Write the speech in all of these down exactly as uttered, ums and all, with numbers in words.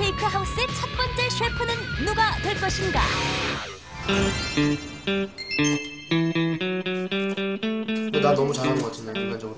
케이크 하우스의 첫 번째 셰프는 누가 될 것인가? 나 너무 잘하는 것 같은데, 인간적으로.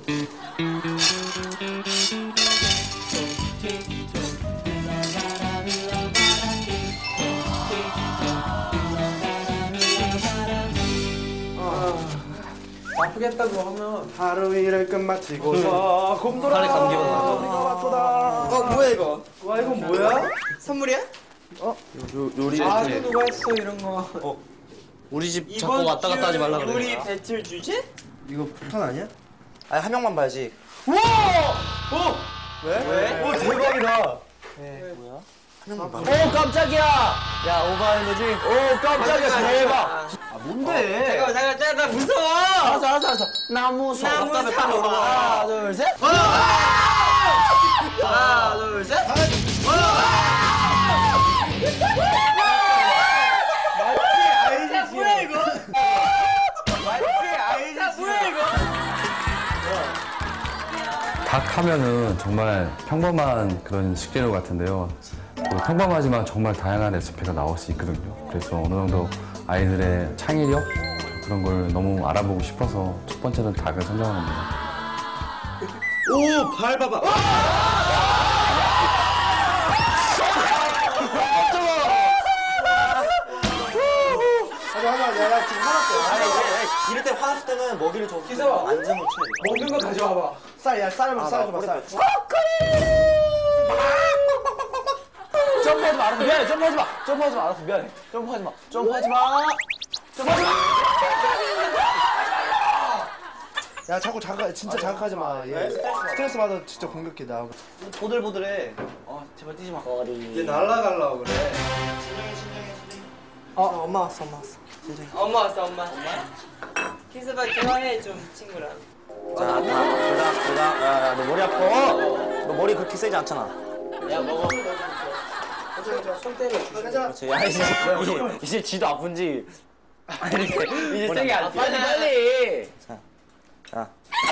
아프겠다고 하면 하루 일을 끝마치고서 곰돌아 감기가 나죠. 어 뭐야 이거? 와 이거 뭐야? 선물이야? 어? 요, 요리 아 배틀. 또 누가 했어 이런 거. 어. 우리 집 자꾸 왔다 갔다 하지 말라 그래. 요리 배틀 주제? 이거 폭탄 아니야? 아니 한 명만 봐야지. 우와! 어? 왜? 왜? 오 대박이다. 네. 뭐야? 한 명만 봐. 오 깜짝이야. 야 오버하는 거지? 오 깜짝이야 대박. 아 뭔데? 잠깐만 잠깐만 잠깐만 나 무서워. 알았어 알았어 알았어. 나 무서워. 나 무서워. 하나 둘 셋. 하나 둘 셋. 아이지 뭐야 이거? 맞지 아이지 뭐야 이거? 닭 하면은 정말 평범한 그런 식재료 같은데요. 또 평범하지만 정말 다양한 레시피가 나올 수 있거든요. 그래서 어느 정도 아이들의 창의력 그런 걸 너무 알아보고 싶어서 첫 번째는 닭을 선정합니다. 오 발 봐봐. 하자 하자 내가 지금 화났어. 아니 이제 이럴 때 화났을 때는 먹이를 줘. 기사와. 안전을 쳐야 돼. 먹는 거 가져와봐. 쌀, 야, 쌀 한번 쌀 줘봐, 쌀. 점프하지 마, 알았어, 미안해, 점프하지 마. 점프하지 마, 알았어, 미안해. 점프하지 마, 점프하지 마. 점프하지 마. 야, 자꾸 자극, 진짜 자극하지 마. 얘 스트레스 받아 진짜 공격해, 나. 보들보들해. 어 제발 뛰지 마. 얘 날라가려고 그래. 어 엄마 왔어 엄마 왔어. 엄마 왔어 엄마. 키스바 대화해 좀 친구랑. 자, 다, 둘다, 둘다. 야, 야, 너 머리 아파. 너 머리 그렇게 세지 않잖아. 야 먹어. 손 때려. 그렇지. 야, 이제, 이제, 이제 지도 아픈지. 아, 이렇게. 이제 머리 세게 아파. 안 뛰어. 빨리 빨리. 자, 자.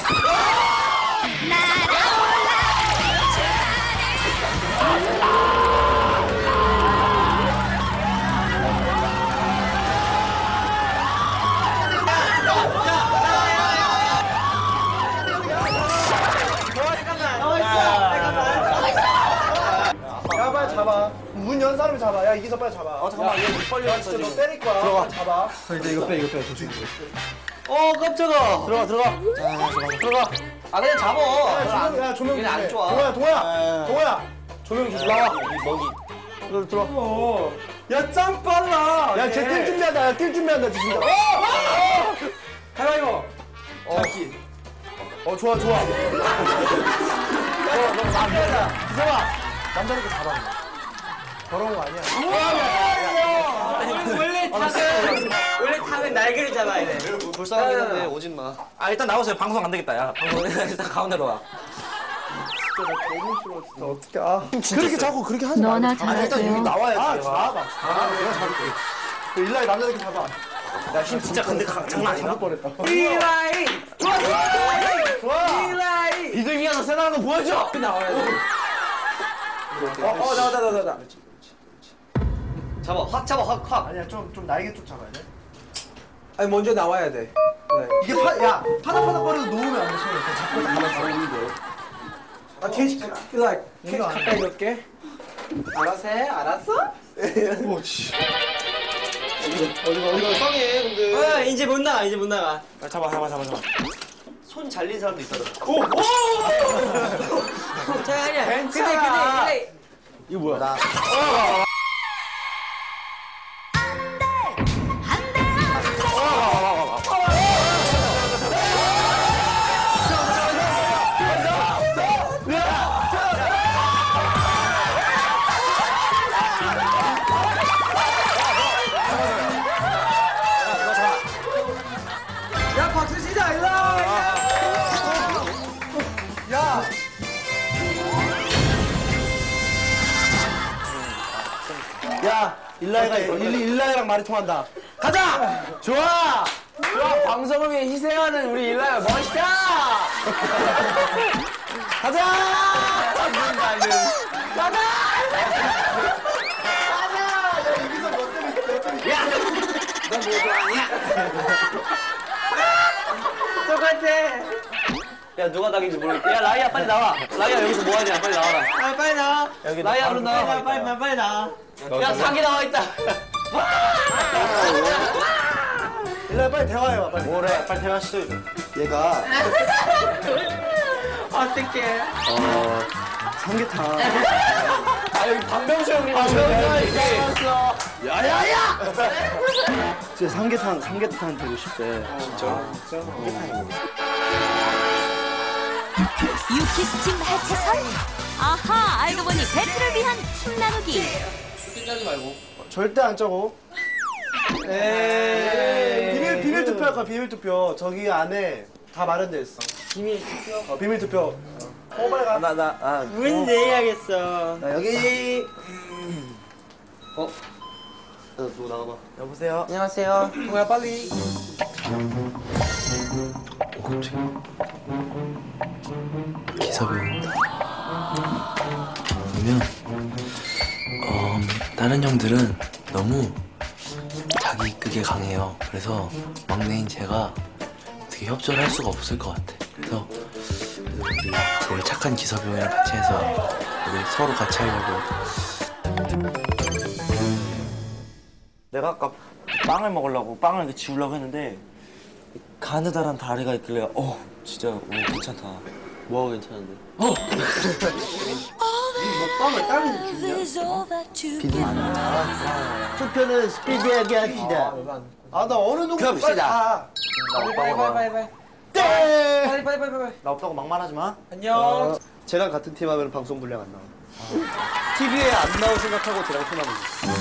야, 빨리 잡아. 문 연 사람이 잡아. 야, 이기서 빨리 잡아. 어, 잠깐만. 얘 빨리 야, 왔어, 진짜 너 지금. 때릴 거야. 들어가. 빨리 잡아. 이제 이거 빼, 이거 빼. 조심. 어 깜짝아. 들어가, 들어가. 자, 들어가. 들어가. 아 그냥 잡어. 야, 조명, 야, 조명 얘는 안 조심해. 좋아. 동호야, 동호야. 아, 동호야. 조명 조심. 나와. 먹이. 들어, 들어. 야, 짱 빨라. 야, 쟤뛸 준비한다. 야, 뛸 준비한다, 진짜. 어! 어! 가위바위보. 어. 어, 좋아, 좋아. 어, 너 남자다. 기성아. 남자니까 잡아. 더러운 거 아니야. 원래 닭은 원래 닭은 날개를 잡아야 돼. 불쌍하긴 한데 오진 마. 아, 일단 나오세요. 방송 안 되겠다. 야, 방송 일단 가운데로 와. 진짜 어떻게 아 그렇게 자꾸 그렇게 하지 마. 너나 아, 일단 여기 잘하세요. 나와야지. 아, 잡아. 아, 내가 잡을게. 그 일라이 남자들끼리 잡아. 야, 힘 진짜 근데 가, 장난 아니다. 잡을 뻔했다. 일라이. 좋아 좋아. 좋아. 일라이. 이등이야, 너 세다는 거 보여줘. 나와야 돼. 어, 어, 나와, 나와, 나와, 나와. 잡아 확 잡아 확 확. 아니야, 좀, 좀 날개 쪽 잡아야 돼. 아니 먼저 나와야 돼. 그래. 이게 파, 야, 파닥파닥거리고 놓으면 안 돼, 손을. 그냥 잡고 가만히 있어. 아 케이지 일라 케이지 가까이 넣을게. 알아서 해. 알았어? 오, 씨. 어디가, 어디가 성해, 근데. 어 이제 못 나가 이제 못 나가. 야, 잡아, 잡아, 잡아, 잡아. 손 잘린 사람도 있다. 오, 오! 자 아니야. 근데 괜찮아. 근데 근데 이거 뭐야? 나. 야 박수 치자 일라. 야! 야, 일라이가, 일, 일라이랑 말이 통한다. 가자. 좋아. 좋아. 방송을 위해 희생하는 우리 일라야 멋있다. 가자. 가자. 모두 아니야. 똑같아. 야 누가 닭인지 모르겠다. 야 라이야 빨리 나와. 라이야 여기서 뭐 하냐? 빨리 나와라. 아 빨리 나와. 여기 라이야 바로 얼른 나와. 나와. 빨리 나와. 빨리 나와. 야 닭이 나와 있다. 일라 빨리 대화해봐 빨리. 뭐래? 빨리 대화시켜. 얘가 어떡해. 어 삼계탕. 아 여기 박명수 형님. 나왔어. 야야야! 진짜 삼계탕 삼계탕 되고 싶대. 진짜. 유키스팀 해체선? 아하, 알고 보니 배틀을 위한 팀 나누기. 절대 안 짜고. 에이. 비밀 비밀 투표할 거야 비밀 투표. 저기 안에 다 마련돼 있어. 비밀 투표. 어, 비밀 투표. 어 빨리 가. 나 나 아. 문 내야겠어. 나 여기. 어? 너 누구 나가봐. 여보세요. 안녕하세요. 뭐야 빨리. 기섭이입니다. 보면 어, 다른 형들은 너무 자기 그게 강해요. 그래서 막내인 제가 어떻게 협조를 할 수가 없을 것 같아. 그래서, 그래서 우리 제일 착한 기섭이 형이랑 같이 해서 우리 서로 같이 하려고. 내가 아까 빵을 먹으려고 빵을 이렇게 지우려고 했는데 가느다란 다리가 있길래 어 진짜 오 괜찮다. 뭐가 괜찮은데? 어! 먹방을 다른 주냐? 투표는 스피디하게 합시다. 아 나 어느 누구 그럽시다. 빨리 빨리 빨리 빨리 빨리. 네. 빨리 빨리 빨리 빨리. 나 없다고 막말하지 마. 안녕. 쟤랑 같은 팀 하면 방송 분량 안 나와. 티비에 안 나올 생각하고 쟤랑 팀하면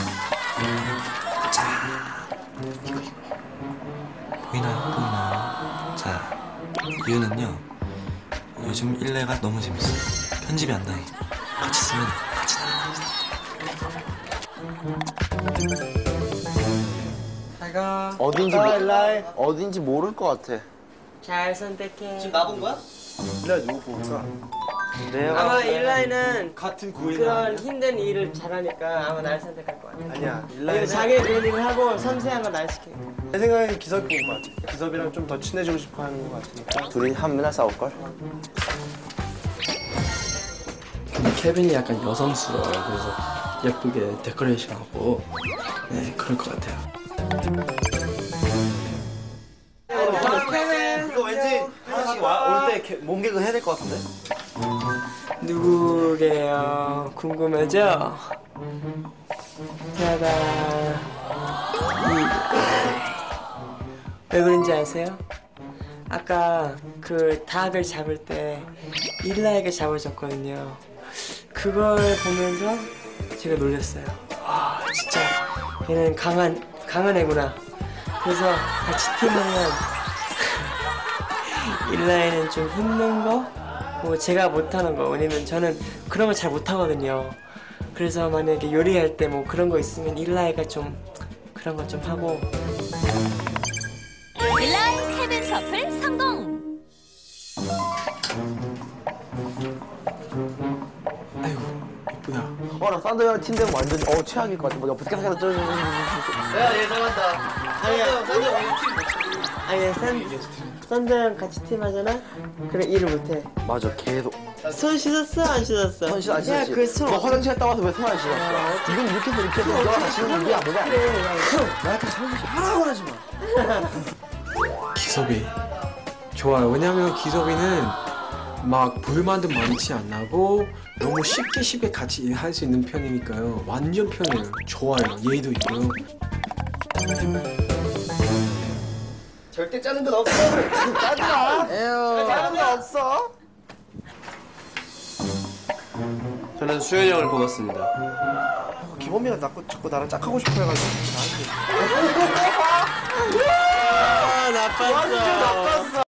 보이나요? 보이나요? 자, 이유는요. 요즘 일레가 너무 재밌어요. 편집이 안 당해. 같이 쓰면 같이 나가요. 잘가. 어딘지 아, 모, 일라이. 어딘지 모를 것 같아. 잘 선택해. 지금 나본 거야? 일라이 누구 보자. 내가 아마 일라이는 같은 구인 그런 힘든 일을 잘하니까 아마 날 선택할 것 같아. 아니야. 왜냐면 일라이는 자기 그런 일을 하고 섬세한 건 날 시켜. 내 생각엔 기섭이 본것 같아. 기섭이랑 좀 더 친해지고 싶어 하는 것 같으니까. 둘이 한 맨날 싸울걸? 근데 케빈이 약간 여성스러워요. 그래서 예쁘게 데코레이션하고 네 그럴 것 같아요. 이거 왠지 하나씩 올때 몸개그 해야 될 것 같은데? 누구게요? 궁금하죠? 짜잔. 왜 그런지 아세요? 아까 그 닭을 잡을 때 일라에게 잡아줬거든요. 그걸 보면서 제가 놀랐어요. 아 진짜 얘는 강한 강한 애구나. 그래서 같이 팀하면 일라에는 좀 힘든 거, 뭐 제가 못하는 거. 왜냐면 저는 그런 거 잘 못하거든요. 그래서 만약에 요리할 때 뭐 그런 거 있으면 일라이가 좀 그런 거 좀 하고. 일라이 케빈 커플 성공. 예쁘다. 어나 산도 형 팀 되면 완전 어 최악일 것 같아. 뭐 옆에 생각해서 쩌 야 예상한다. 아니야 산이 오늘 팀못 쳐. 아니 산 산드랑 같이 팀 하잖아. 그래 일을 못해. 맞아 계속. 손 씻었어 안 씻었어? 손 씻어 안 씻었지? 야, 그손 너 화장실 갔다 와서 왜 손 안 씻었어? 이건 이렇게 해서 이렇게 해서 너가 다 씻는 거야 뭐가? 나한테 설거지 하라고 하지 마. 기섭이 좋아요. 왜냐면 기섭이는 막 불만도 많지 않고 너무 쉽게 쉽게 같이 할 수 있는 편이니까요. 완전 편해요. 좋아요. 예의도 있고요. 절대 짜는 건 없어. 짜지 마. 에휴. 짜는 건 없어. 저는 수현이 형을 뽑았습니다. 기범이가 자꾸 자꾸 나랑 짝하고 싶어 해가지고 나한테. 아 나빴어. 나빴어.